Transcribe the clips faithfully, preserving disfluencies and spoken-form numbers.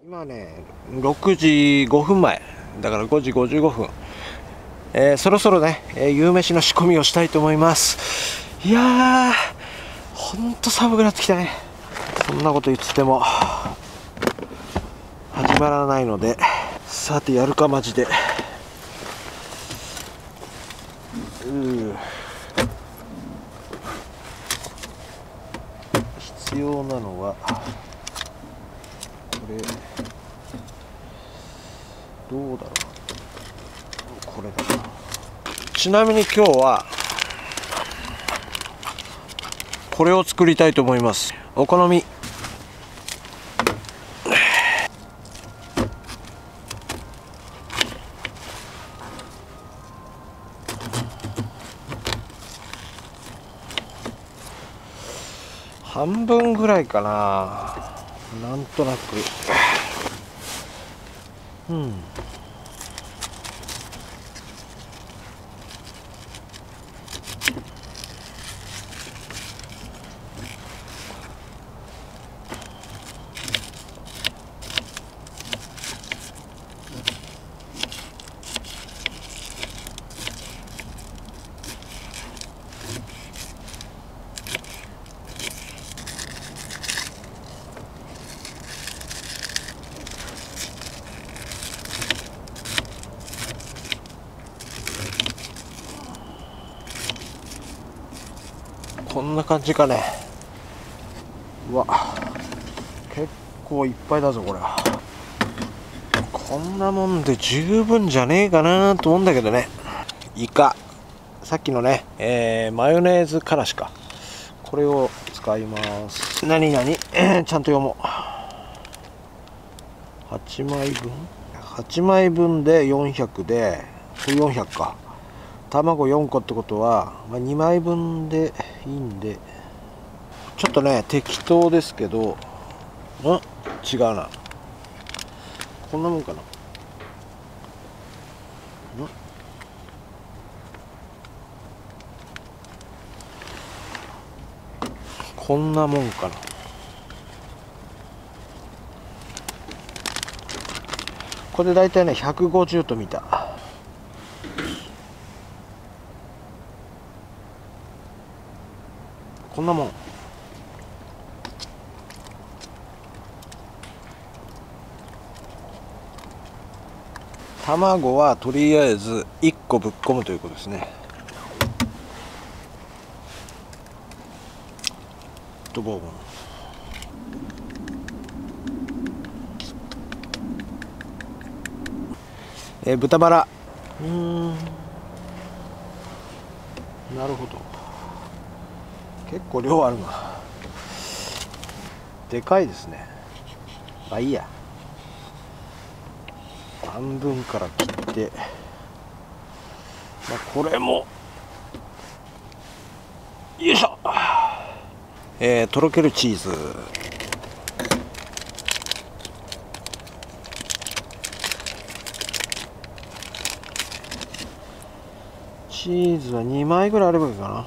今ねろくじごふんまえだからごじごじゅうごふん、えー、そろそろね、えー、夕飯の仕込みをしたいと思います。いやーほんと寒くなってきたね。そんなこと言ってても始まらないので、さてやるかマジで。うー必要なのはこれ、どうだろう、これだな。ちなみに今日はこれを作りたいと思います。お好み半分ぐらいかな、なんとなく。うんこんな感じかね。うわ結構いっぱいだぞこれ。こんなもんで十分じゃねえかなと思うんだけどね。イカ、さっきのね、えー、マヨネーズからしか、これを使います。何々、えー、ちゃんと読もう。はちまいぶんはちまいぶんでよんひゃくで、これよんひゃくか。卵よんこってことは、まあ、にまいぶんでいいんで、ちょっとね適当ですけど、ん違うな、こんなもんかな。んこんなもんかな。これで大体ねひゃくごじゅうと見た。こんなもん。卵はとりあえずいっこぶっ込むということですね。とボーボン、えー、豚バラ、うーんなるほど、結構量あるな。でかいですね。まあいいや、半分から切って、まあ、これもよいしょ、えー、とろけるチーズ、チーズはにまいぐらいあればいいかな。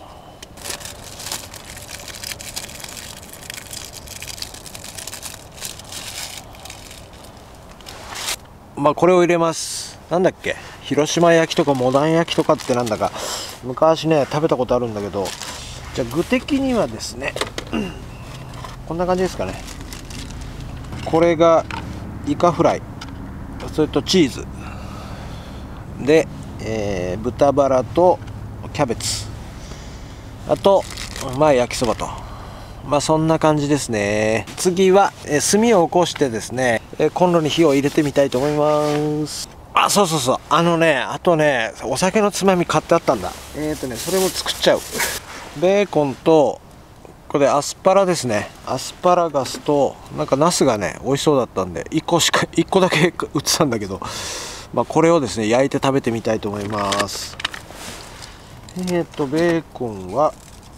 まあこれを入れます。なんだっけ、広島焼きとかモダン焼きとかってなんだか昔ね食べたことあるんだけど、じゃあ具的にはですね、こんな感じですかね。これがイカフライ、それとチーズで、えー、豚バラとキャベツ、あとまあ焼きそばと、まあそんな感じですね。次は、えー、炭を起こしてですね、えー、コンロに火を入れてみたいと思います。あ、そうそうそう、あのね、あとねお酒のつまみ買ってあったんだ。えっとねそれも作っちゃう。ベーコンと、これアスパラですね。アスパラガスとなんかナスがね美味しそうだったんでいっこしかいっこだけ売ってたんだけど、まあ、これをですね焼いて食べてみたいと思います。えっとベーコンは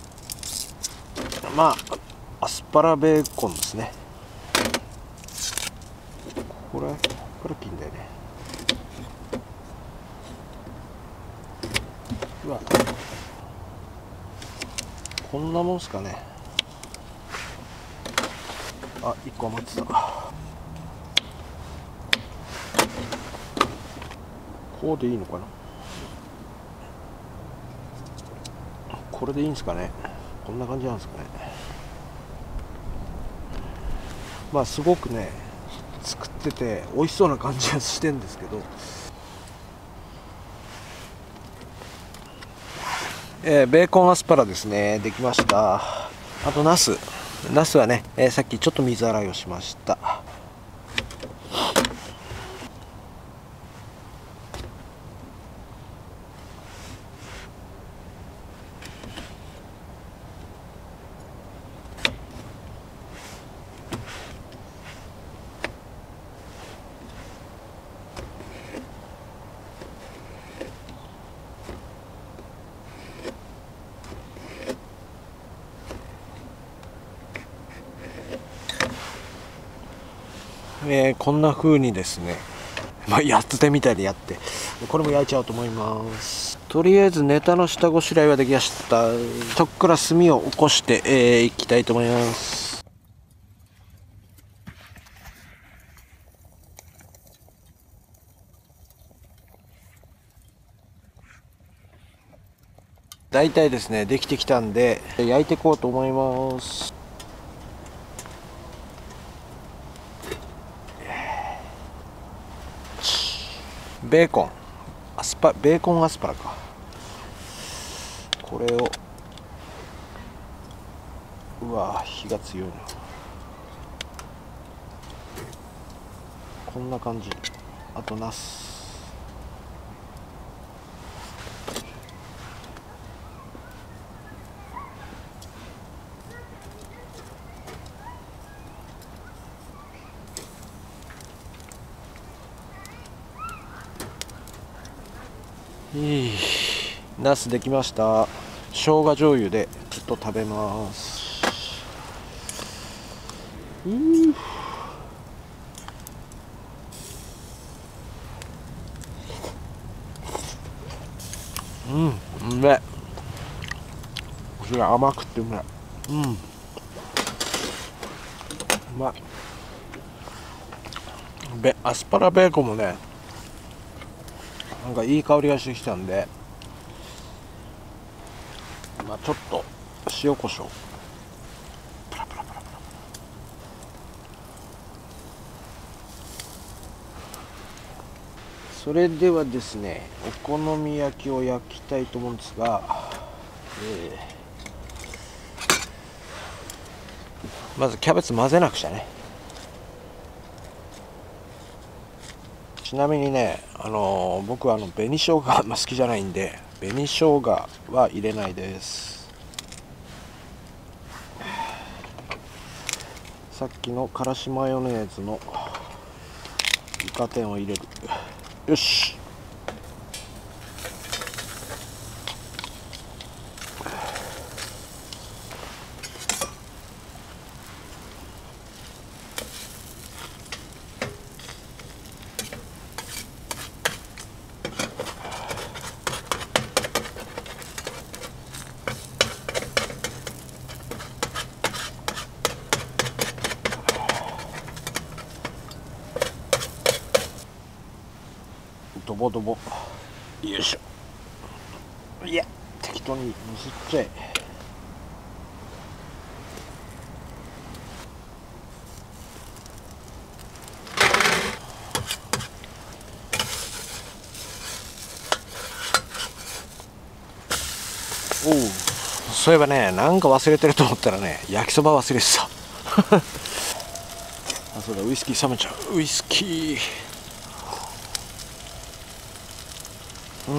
まあアスパラベーコンですね。これこれ金だよね。うわ、こんなもんすかね。あ、いっこ余ってた。 こうでいいのかな。これでいいんですかね。こんな感じなんですかね。まあすごくね作ってて美味しそうな感じはしてんですけど、えー、ベーコンアスパラですね、できました。あとナスナスはね、えー、さっきちょっと水洗いをしました。えー、こんな風にですね、まあ、やってみたりやってこれも焼いちゃおうと思います。とりあえずネタの下ごしらえはできました。そこから炭を起こしてい、えー、きたいと思います。だいたいですねできてきたんで焼いていこうと思います。ベーコンアスパベーコンアスパラか。これをうわ火が強いな。こんな感じ。あとナス、いいナスできました。生姜醤油でちょっと食べます。うーうん、うめえ。これ甘くてうめえ。うん、うまい。べアスパラベーコンもねなんかいい香りがしてきたんで、まあ、ちょっと塩コショウパラパラパラパラ。それではですねお好み焼きを焼きたいと思うんですが、えー、まずキャベツ混ぜなくちゃね。ちなみにね、あのー、僕はあの紅生姜が好きじゃないんで紅生姜は入れないです。さっきのからしマヨネーズのイカ天を入れる。よし、ドボドボ。よいしょ。いや適当にのせちゃえ。おう、そういえばねなんか忘れてると思ったらね焼きそば忘れてたあ、そうだ、ウイスキー冷めちゃう。ウイスキー、うん、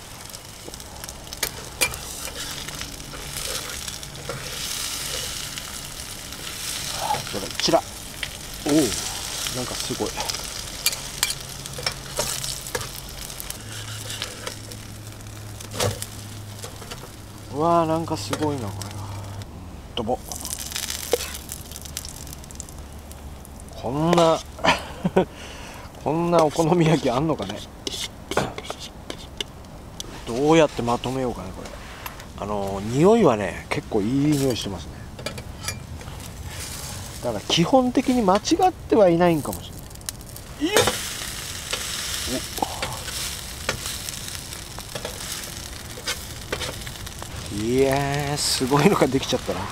それチラ。おお、なんかすごい。うわー、なんかすごいなこれは。ドボ。こんなこんなお好み焼きあんのかね。どうやってまとめようかねこれ。あの匂いはね結構いい匂いしてますね。だから基本的に間違ってはいないんかもしれない。 いやー、すごいのができちゃったな。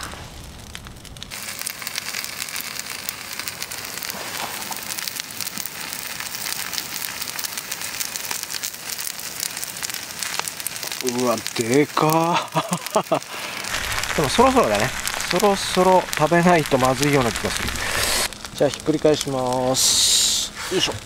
うわ、でかーでもそろそろだね。そろそろ食べないとまずいような気がする。じゃあひっくり返します。よいしょ。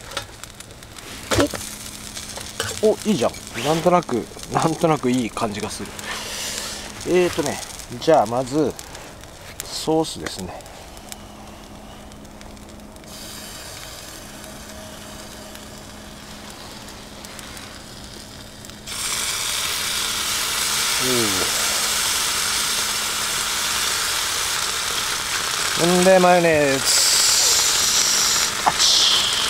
お、お、いいじゃん。なんとなくなんとなくいい感じがする。えーとねじゃあまずソースですね。んでマヨネーズ、あち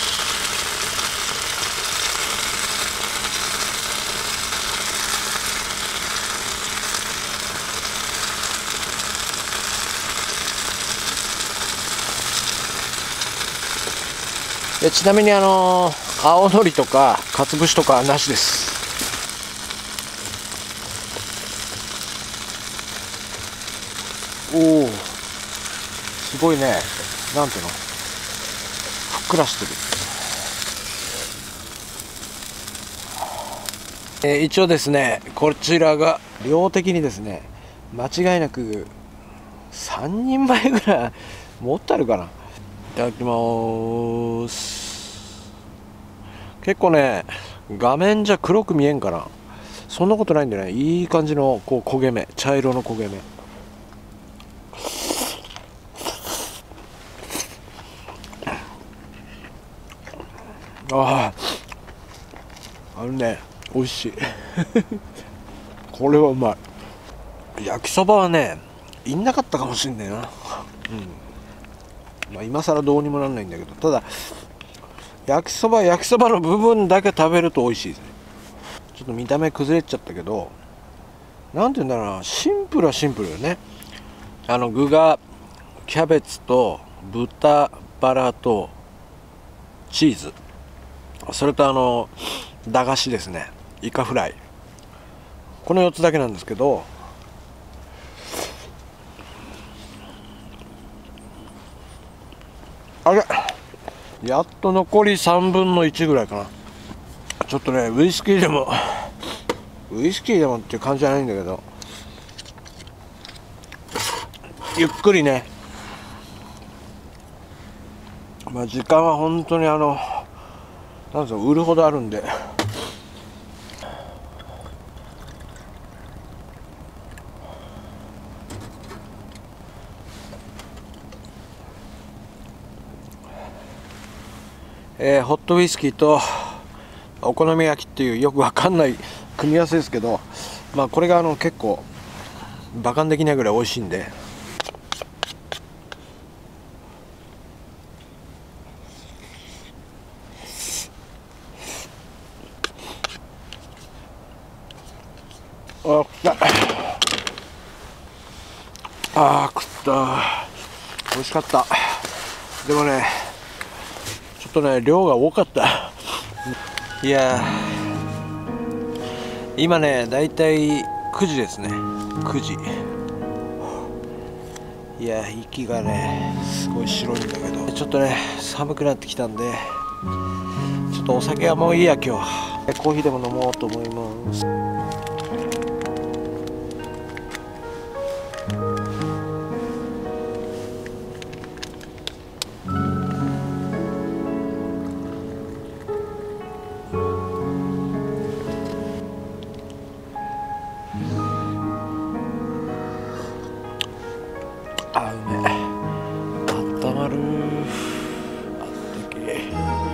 でちなみにあのー、青のりとかかつぶしとかはなしです。おお、すごいね。なんていうの、ふっくらしてる。えー、一応ですね、こちらが量的にですね、間違いなくさんにんまえぐらい持ってあるかな。いただきます。結構ね、画面じゃ黒く見えんかな。そんなことないんでね、いい感じのこう焦げ目、茶色の焦げ目。ああ、あのね、美味しいこれはうまい。焼きそばはね、いんなかったかもしんないな。うん、まあ今更どうにもなんないんだけど、ただ焼きそば焼きそばの部分だけ食べると美味しいですね。ちょっと見た目崩れちゃったけど、なんて言うんだろうな、シンプルはシンプルよね。あの具がキャベツと豚バラとチーズ、それとあの駄菓子ですね、イカフライ、このよっつだけなんですけど、あれやっと残りさんぶんのいちぐらいかな。ちょっとねウイスキーでもウイスキーでもっていう感じじゃないんだけど、ゆっくりね、まあ時間は本当にあのなんですか、売るほどあるんで。えー、ホットウイスキーとお好み焼きっていうよくわかんない組み合わせですけど、まあこれがあの結構バカンできないぐらい美味しいんで。あ、食ったあー食った美味しかった。でもねちょっとね量が多かった。いや今ねだいたいくじですね、くじ。いや息がねすごい白いんだけど、ちょっとね寒くなってきたんで、ちょっとお酒はもういいや今日。コーヒーでも飲もうと思います。あ、うめえ。あったまる。あったけえ。